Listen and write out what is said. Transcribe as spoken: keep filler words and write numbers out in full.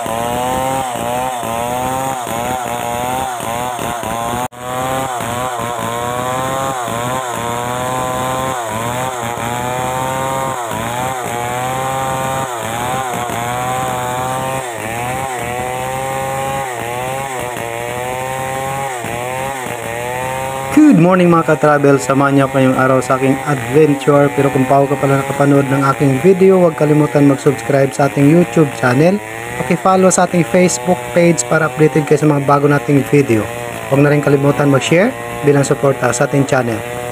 Good morning mga ka-travel, samahan niyo pa yung araw sa aking adventure. Pero kung pa ka pala nakapanood ng aking video, huwag kalimutan mag-subscribe sa ating YouTube channel. Paki-follow sa ating Facebook page para updated kayo sa mga bago nating video. Huwag na rin kalimutan mag-share bilang suporta sa ating channel.